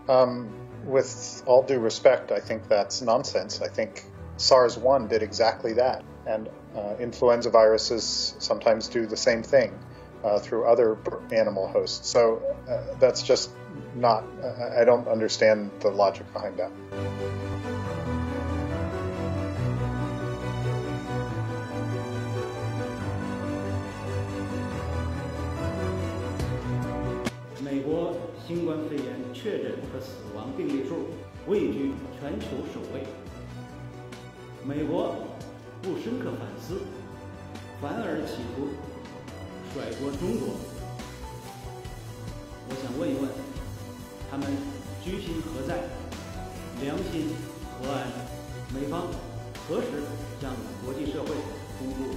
With all due respect, I think that's nonsense. I think SARS-1 did exactly that, and influenza viruses sometimes do the same thing through other animal hosts. So that's just not, I don't understand the logic behind that. 美国新冠肺炎确诊和死亡病例数位居全球首位。美国不深刻反思，反而企图甩锅中国。我想问一问，他们居心何在？良心何安？美方何时向国际社会公布